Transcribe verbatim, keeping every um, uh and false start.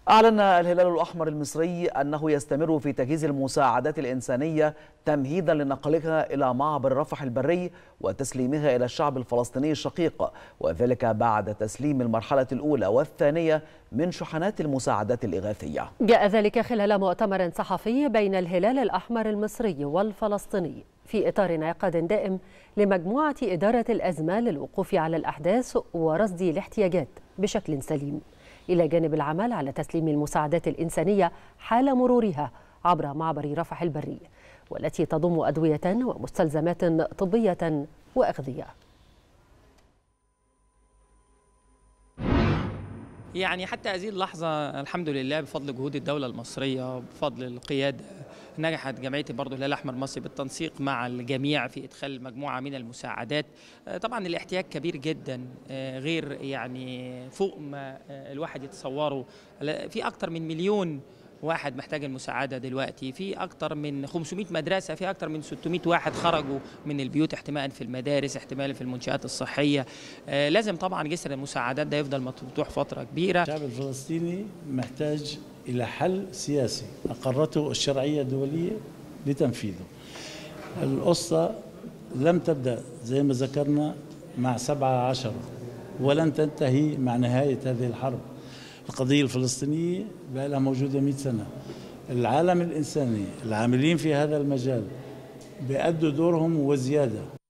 أعلن الهلال الأحمر المصري أنه يستمر في تجهيز المساعدات الإنسانية تمهيدا لنقلها إلى معبر رفح البري وتسليمها إلى الشعب الفلسطيني الشقيق، وذلك بعد تسليم المرحلة الأولى والثانية من شحنات المساعدات الإغاثية. جاء ذلك خلال مؤتمر صحفي بين الهلال الأحمر المصري والفلسطيني في إطار انعقاد دائم لمجموعة إدارة الأزمة للوقوف على الأحداث ورصد الاحتياجات بشكل سليم، إلى جانب العمل على تسليم المساعدات الإنسانية حال مرورها عبر معبر رفح البري، والتي تضم أدوية ومستلزمات طبية وأغذية. يعني حتى هذه اللحظة الحمد لله بفضل جهود الدولة المصرية وبفضل القيادة نجحت جمعية برضه الهلال الأحمر المصري بالتنسيق مع الجميع في إدخال مجموعة من المساعدات. طبعا الاحتياج كبير جدا غير يعني فوق ما الواحد يتصوره. في أكتر من مليون واحد محتاج المساعدة دلوقتي، في أكتر من خمسمائة مدرسة، في أكتر من ستمائة واحد خرجوا من البيوت احتماء في المدارس، احتمال في المنشآت الصحية. آه لازم طبعا جسر المساعدات ده يفضل مفتوح فترة كبيرة. الشعب الفلسطيني محتاج إلى حل سياسي أقرته الشرعية الدولية لتنفيذه. القصة لم تبدأ زي ما ذكرنا مع سبعة عشر ولن تنتهي مع نهاية هذه الحرب. القضية الفلسطينية بقى لها موجودة مئة سنة. العالم الإنساني العاملين في هذا المجال بيأدوا دورهم وزيادة.